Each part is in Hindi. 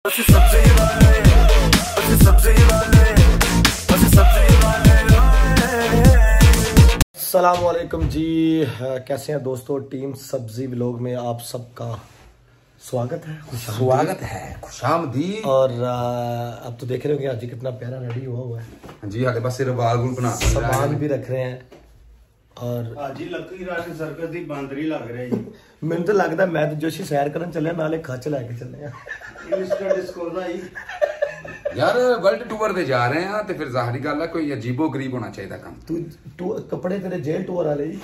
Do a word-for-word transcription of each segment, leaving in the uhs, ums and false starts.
अस्सलामुअलैकुम जी, कैसे हैं दोस्तों। टीम सब्जी व्लॉग में आप सबका स्वागत है स्वागत है खुशामदीद। और अब तो देख रहे हो कि आज कितना प्यारा रेडी हुआ हुआ है जी। आगे बस सिर्फ बाल बना सामान भी रख रहे हैं और आज लकी राशि सर्कस दी बांदरी लग रही है। मैंने तो लगता है मैं तो जोशी सैर करन चले नाले खच लेके चले हैं इंस्टा डिस्कोला ही यार वर्ल्ड टूर ते जा रहे हैं तो फिर जाहिर गल है कोई अजीबो गरीब होना चाहिए काम। तू तू कपड़े तेरे जेल टूर वाले ही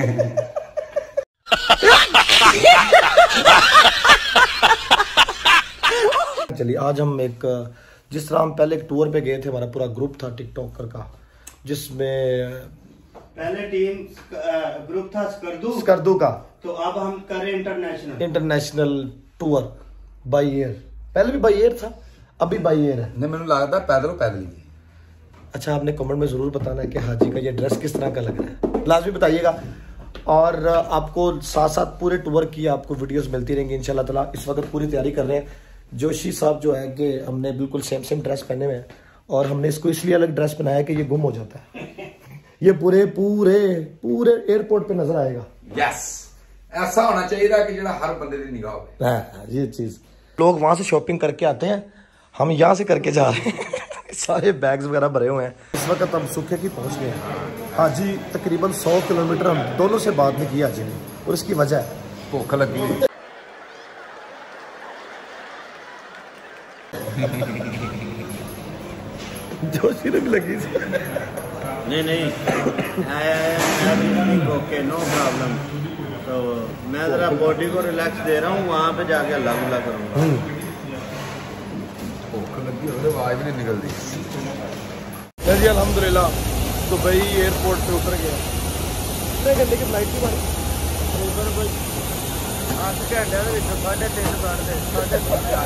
चलिए आज हम एक जिस तरह हम पहले एक टूर पे गए थे, हमारा पूरा ग्रुप था टिकटॉकर का, जिसमें पहले टीम ग्रुप था स्कर्दू स्कर्दू का, तो अब हम कर रहे international international tour by air. पहले भी बाई एयर था, अभी बाई एयर है। नहीं मैंने लगता पैदल पैदल ही। अच्छा, आपने कमेंट में जरूर बताना है कि हाजी का ये ड्रेस किस तरह का लग रहा है, लाजमी बताइएगा। और आपको साथ साथ पूरे टूर की आपको वीडियोस मिलती रहेंगी इंशाल्लाह ताला। इस वक्त पूरी तैयारी कर रहे हैं। जोशी साहब जो है कि हमने बिल्कुल सेम सेम ड्रेस पहने हुए हैं और हमने इसको इसलिए अलग ड्रेस पहनाया कि ये गुम हो जाता है। ये पूरे पूरे पूरे एयरपोर्ट पे नजर आएगा। यस, ऐसा होना चाहिए कि जो हर बंदे की निगाह हो। हाँ, ये चीज लोग वहां से शॉपिंग करके आते हैं, हम यहाँ से करके जा रहे हैं। सारे बैग्स वगैरह भरे हुए हैं। इस वक्त हम सूखे की पहुंच गए हैं। हाजी तकरीबन सौ किलोमीटर हम दोनों से बात नहीं की हाजी ने, और इसकी वजह है भूख लगी। जोशी ने भी लगी नहीं नहीं ओके नो प्रॉब्लम। तो मैं जरा बॉडी को रिलैक्स दे रहा हूँ, वहाँ पे जाके अल्लाह अल्लाह करूँगा। भूख लगी और आवाज भी नहीं निकलती। जी अल्हम्दुलिल्लाह दुबई एयरपोर्ट पे उतर गया। कितने घंटे की फ्लाइट थी हमारी? आठ घंटे साढ़े तीन साढ़े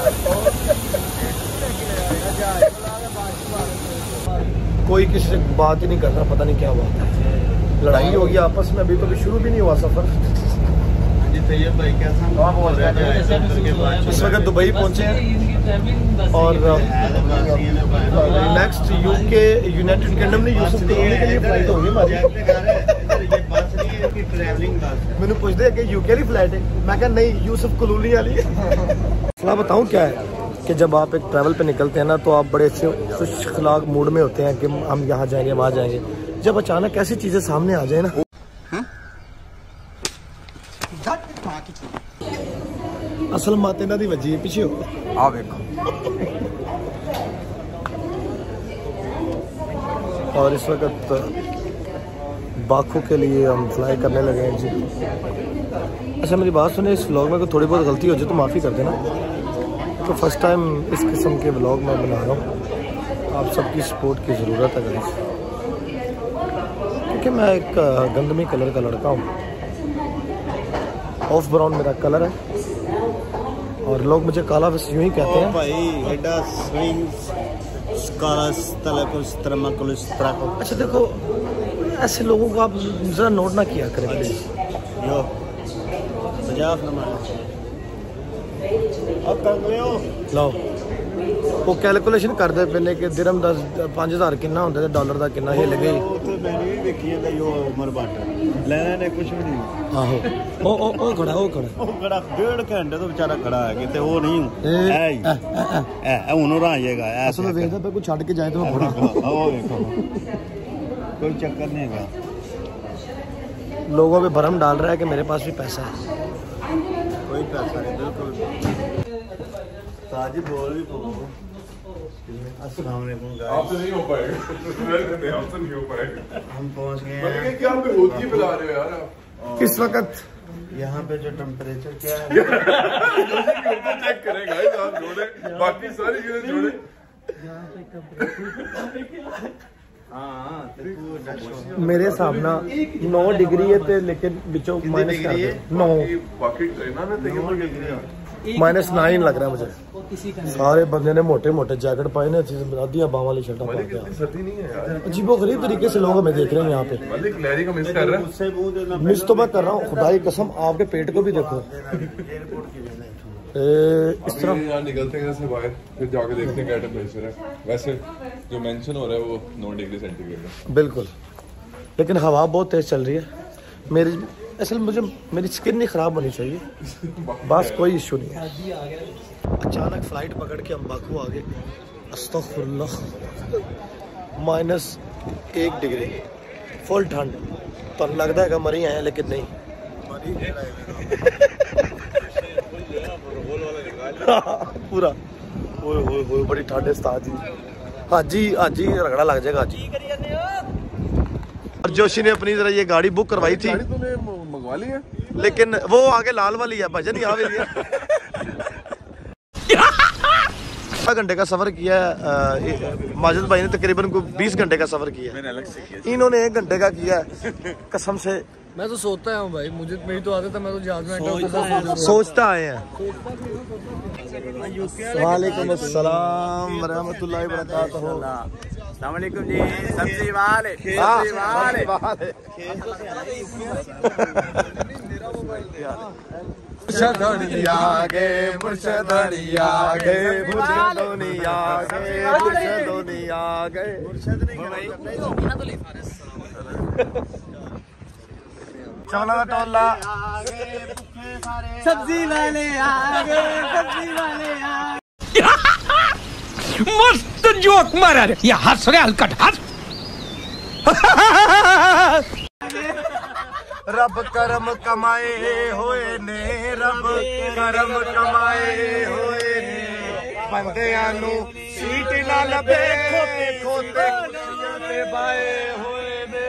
कोई किसी से बात ही नहीं कर रहा, पता नहीं क्या बात है। लड़ाई होगी आपस में, अभी तो भी शुरू भी नहीं हुआ सफर। इस वक्त दुबई पहुंचे हैं और नेक्स्ट यूके यूनाइटेड किंगडम में यूसुफ कलोनी के लिए फ्लाइट होगी हमारी। मैंने पूछ दिया कि यूके की फ्लाइट है, मैं कहा नहीं यूसुफ कलोनी वाली है। मसला बताऊं क्या है कि जब आप एक ट्रैवल पे निकलते हैं ना तो आप बड़े अच्छे खुश अखलाक मूड में होते हैं कि हम यहाँ जाएंगे वहाँ जाएंगे। जब अचानक ऐसी चीजें सामने आ जाए ना, असल माते ना दी वजी है पीछे हो आ देखो। और इस वक्त बाकू के लिए हम फ्लाई करने लगे हैं जी। अच्छा मेरी बात सुने, इस व्लॉग में कोई थोड़ी बहुत गलती हो जाए तो माफ़ी कर देना। तो फर्स्ट टाइम इस किस्म के व्लॉग मैं बना रहा हूँ, आप सबकी सपोर्ट की ज़रूरत है गाइस, क्योंकि मैं एक गंदमी कलर का लड़का हूँ। ऑफ ब्राउन मेरा कलर है और लोग मुझे काला बस यूं ही कहते हैं। भाई एडा स्विंग्स स्कालस तलकुस तरमकुस तरको। अच्छा देखो, ऐसे लोगों को आप ज़रा नोट ना किया करें प्लीज। यो पंजाब नंबर अब कर लियो लो वो कैलकुलेशन करते पे कि दिरहम दस पाँच हज़ार कितना होता है, डॉलर का कितना हिल गई। मैंने भी देखी है यो उमर बाट लेना ने कुछ भी नहीं। आहो ओ ओ ओ खड़ा ओ खड़ा ਉਹ ਖੜਾ ਡੇਢ ਘੰਟੇ ਤੋਂ ਵਿਚਾਰਾ ਖੜਾ ਹੈ ਕਿਤੇ ਉਹ ਨਹੀਂ ਐ ਹੀ ਐ ਐ ਹੁਣ ਉਹ ਆਏਗਾ ਐ ਅਸਲ ਵੇਖਦਾ ਪਏ ਕੋਈ ਛੱਡ ਕੇ ਜਾਏ ਤਾਂ ਮੈਂ ਬੜਾ ਉਹ ਵੇਖੋ कोई चक्कर नहीं है। लोगों पे भरम डाल रहा है कि मेरे पास भी पैसा है। कोई पैसा नहीं, बिल्कुल ताजी बोल भी अस्सलाम वालेकुम गाइस। आपसे नहीं हो पाएगा, आपसे नहीं हो पाएगा। हम पहुंच गए हैं। क्या आप होती पिला रहे हो यार आप? किस वक्त यहाँ पे जो टेम्परेचर क्या है चेक करेगा आप जोड़े, बाकी सारी चीजें जोड़े। मेरे हिसाब ना नौ डिग्री है ते, लेकिन बिचों माइनस कर दे नौ माइनस नाइन लग रहा है मुझे। सारे बंदे ने मोटे मोटे जैकेट पाए ने, आधी बाह वाली शर्ट पा के। अजीबो गरीब तरीके से लोग हमें देख रहे हैं यहाँ पे। मिस तो मैं कर रहा हूँ, खुदा की कसम आपके पेट को भी देखो। इस तरह यहाँ निकलते हैं जैसे बाहर, फिर जाके देखते हैं क्या टेम्परेचर है। वैसे जो मेंशन हो रहा है वो नौ डिग्री सेंटीग्रेड है। बिल्कुल, लेकिन हवा बहुत तेज चल रही है। मेरी असल मुझे मेरी स्किन नहीं ख़राब होनी चाहिए, बस कोई इशू नहीं है। अचानक फ़्लाइट पकड़ के हम बाकू आ गए। अस्तग़फुरुल्लाह, माइनस एक डिग्री, फुल ठंड। तो लगता है कि मरी आए हैं, लेकिन नहीं। पूरा ओए होए होए बड़ी ठंड है उस्ताद जी। हाँ जी हाँ जी, रगड़ा लग जाएगा जी। और जोशी ने अपनी जरा ये गाड़ी बुक करवाई थी, तूने मंगवा ली है, लेकिन वो आगे लाल वाली है भजन, यहाँ भी लिया। घंटे का सफर किया है माजिद भाई ने, तकरीबन को बीस घंटे का सफर किया है। अलग से किया, इन्होंने एक घंटे का किया है। कसम से मैं तो सोता हूँ भाई, मुझे मेरी तो आदत है, मैं तो जहाज में सोचता आए हैं। वालेकुम अस्सलाम व रहमतुल्लाहि व बरकातहू। अस्सलाम वालेकुम जी। सब्जी वाले सब्जी वाले मुर्शदनिया गे मुर्शदनिया गे मुर्शदनिया गे मुर्शदनिया गे। चवला दा टोला सब्जी वाले आ गए, सब्जी वाले आ मस्त जोक मारा रे, ये हंस रे हलकट हंस। रब करम कमाए होए ने, रब करम कमाए होए ने, बंदियां नू सीट ना लबे, खोते खोते ते बाए होए ने,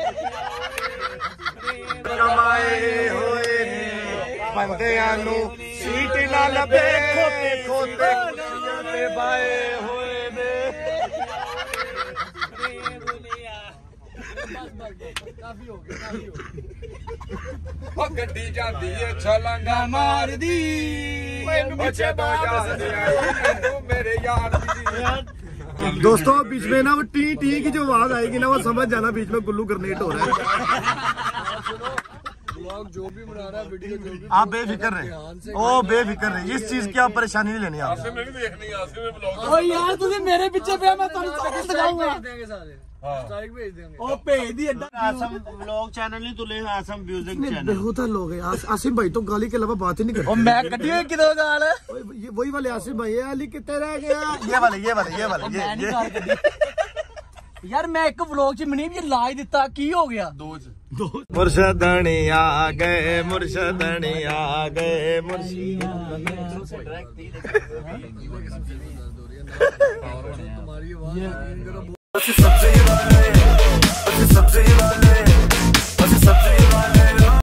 कमाए होए ने, बंदियां नू सीट ना लबे, खोते खोते ते बाए होए ने। गड्डी जाती है छलांगा मार दी, मेरे यार दी। दोस्तों बीच में ना वो टी टी की जो आवाज आएगी ना, वो समझ जाना बीच में गुल्लू ग्रेनेड हो रहा है। जो भी बना रहा है वीडियो, जो भी आप बेफिक्र रहे, ओ बेफिक्र रहे, इस चीज की आप परेशानी नहीं लेनी। आप ओ यार तुझे मेरे पीछे पे, मैं तेरे साथ लगाऊंगा सारे। स्ट्राइक भेज देंगे। ओ भेज दी आसम व्लॉग चैनल नहीं तुले, आसम म्यूजिक चैनल। बेहुदा लोग हैं। आसिम भाई तो गाली के अलावा बात ही नहीं करते। मैं कटी हुई किधर गाल है, ये वही वाले आसिम भाई है। अली कितने रह गया, ये वाले ये वाले ये वाले ये ये यार मैं एक व्लॉग च मनीब ये ला ही दिता, की हो गया? मुर्शदनी आ गए, मुर्शदनी आ गए, मुर्शद तुम्हारी आवाज